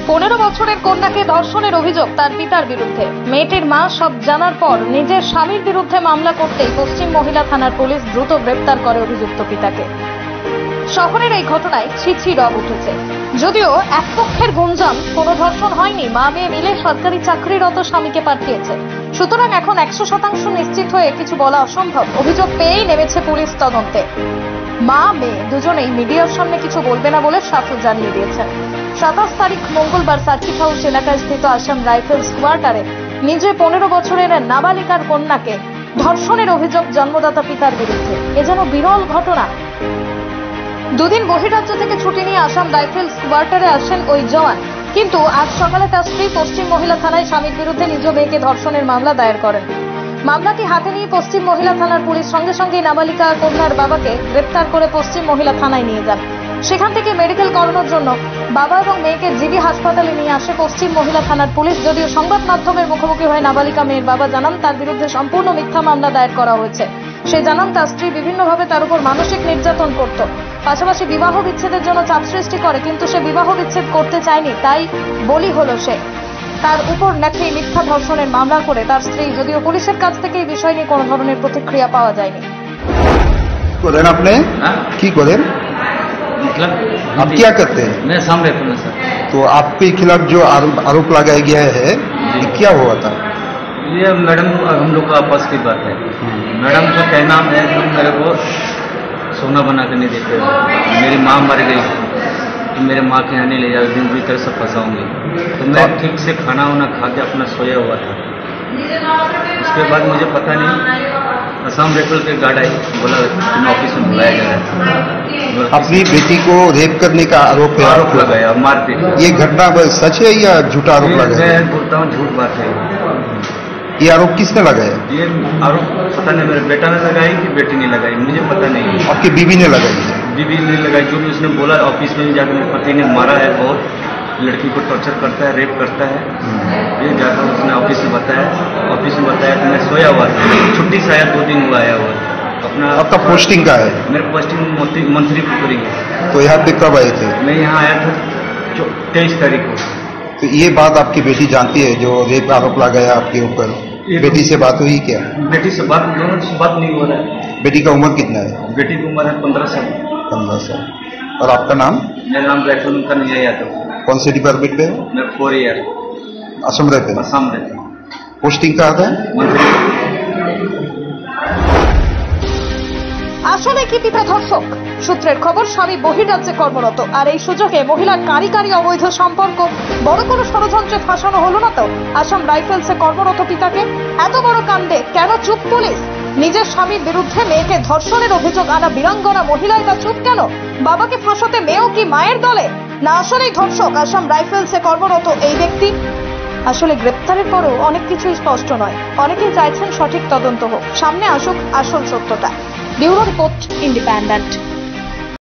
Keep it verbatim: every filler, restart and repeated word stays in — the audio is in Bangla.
পনেরো বছরের কন্যাকে ধর্ষণের অভিযোগ তার পিতার বিরুদ্ধে। মেয়েটির মা সব জানার পর নিজের স্বামীর বিরুদ্ধে মামলা করতেই পশ্চিম মহিলা থানার পুলিশ দ্রুত গ্রেপ্তার করে অভিযুক্ত পিতাকে। শহরের এই ঘটনায় ছিছি রব উঠেছে। যদিও এক পক্ষের গুঞ্জন কোনো ধর্ষণ হয়নি, মা মেয়ে মিলে সরকারি চাকরিরত স্বামীকে পাঠিয়েছে। সুতরাং এখন একশো শতাংশ নিশ্চিত হয়ে কিছু বলা অসম্ভব। অভিযোগ পেয়েই নেমেছে পুলিশ তদন্তে। মা মেয়ে দুজনেই মিডিয়ার সামনে কিছু বলবে না বলে সাফ জানিয়ে দিয়েছেন। সাতাশ তারিখ মঙ্গলবার সার্কিট হাউস এলাকায় স্থিত আসাম রাইফেলস কোয়ার্টারে নিজে পনেরো বছরের নাবালিকার কন্যাকে ধর্ষণের অভিযোগ জন্মদাতা পিতার বিরুদ্ধে। এ যেন বিরল ঘটনা। দুদিন বহিরাজ্য থেকে ছুটি নিয়ে আসাম রাইফেলস কোয়ার্টারে আসেন ওই জওয়ান, কিন্তু আজ সকালে তার স্ত্রী পশ্চিম মহিলা থানায় স্বামীর বিরুদ্ধে নিজ মেয়েকে ধর্ষণের মামলা দায়ের করেন। মামলাটি হাতে নিয়ে পশ্চিম মহিলা থানার পুলিশ সঙ্গে সঙ্গে নাবালিকা কন্যার বাবাকে গ্রেপ্তার করে পশ্চিম মহিলা থানায় নিয়ে যান। সেখান থেকে মেডিকেল করানোর জন্য বাবা এবং মেয়েকে জিবি হাসপাতালে নিয়ে আসে পশ্চিম মহিলা থানার পুলিশ। যদিও সংবাদ মাধ্যমের মুখোমুখি হয়ে নাবালিকা মেয়ের বাবা জানান তার বিরুদ্ধে সম্পূর্ণ মিথ্যা মামলা দায়ের করা হয়েছে। সে জানান তার স্ত্রী বিভিন্নভাবে তার উপর মানসিক নির্যাতন করত, পাশাপাশি বিবাহ বিচ্ছেদের জন্য চাপ সৃষ্টি করে, কিন্তু সে বিবাহ বিচ্ছেদ করতে চায়নি, তাই বলি হলো সে। তার উপর নাকি মিথ্যা ধর্ষণের মামলা করে তার স্ত্রী। যদিও পুলিশের কাছ থেকে এই বিষয় নিয়ে কোনো ধরনের প্রতিক্রিয়া পাওয়া যায়নি। करें आपने की करें मतलब आप क्या करते हैं? मैं सामने हूँ सर। तो आपके खिलाफ जो आरोप लगाया गया है ये क्या हुआ था? ये मैडम हम लोग का आपस की बात है। मैडम का कहना है तुम मेरे को सोना बना के नहीं देते हो, मेरी माँ मर गई तो मेरे माँ के यहाँ नहीं ले जाओ, दिन भीतर से फंसाऊंगी। तो मैं ठीक से खाना वाना खा के अपना सोया हुआ था। उसके बाद मुझे पता नहीं असम राइफल के गार्ड आई, बोला तुम ऑफिस में बुलाया जा रहा है। अपनी बेटी को रेप करने का आरोप है, आरोप लगाया, मारपीट। ये घटना सच है या झूठा आरोप लगाया? मैं बोलता हूँ झूठ बात है। ये आरोप किसने लगाया? ये आरोप पता नहीं मेरे बेटा ने लगाई कि बेटी ने लगाई, मुझे पता नहीं। आपकी बीवी ने लगाई? बीवी ने लगाई, जो भी उसने बोला ऑफिस में जाकर मेरे पति ने मारा है, बहुत लड़की को टॉर्चर करता है, रेप करता है। ये जाकर उसने ऑफिस में बताया, ऑफिस में बताया कि मैं सोया हुआ था, छुट्टी से आया, दो दिन हुआ आया हुआ अपना। आपका पोस्टिंग का है? मेरा पोस्टिंग मंत्री पुरी है। तो यहाँ पे कब आए थे? मैं यहाँ आया था तेईस तारीख को। तो ये बात आपकी बेटी जानती है जो रेप आरोप लगाया आपके ऊपर? बेटी से बात हुई क्या? बेटी से बात, दोनों से बात नहीं हो रहा है। बेटी का उम्र कितना है? बेटी की उम्र है पंद्रह साल। पंद्रह साल। और आपका नाम? मेरा नाम राइफल का नहीं है यादव। कौन से डिपार्टमेंट में? मैं फोर ईयर असम रहते हैं? असम रहते। पोस्टिंग कहाँ था? मंत्री। আসলে কি পিতা ধর্ষক? সূত্রের খবর স্বামী বহির্রাজ্যে কর্মরত, আর এই সুযোগে মহিলার কারি কারি অবৈধ সম্পর্ক বড় কোনো ষড়যন্ত্রে ফাঁসানো হলো না তো আসাম রাইফেলসে কর্মরত পিতাকে? এত বড় কাণ্ডে কেন চুপ পুলিশ? নিজের স্বামীর বিরুদ্ধে মেয়েকে ধর্ষণের অভিযোগ আনা বীরাঙ্গনা মহিলাই বা চুপ কেন? বাবাকে ফাঁসাতে মেয়েও কি মায়ের দলে? না আসলেই ধর্ষক আসাম রাইফেলসে কর্মরত এই ব্যক্তি? আসলে গ্রেপ্তারের পরও অনেক কিছুই স্পষ্ট নয়। অনেকেই চাইছেন সঠিক তদন্ত হোক, সামনে আসুক আসল সত্যটা। Bureau report, independent.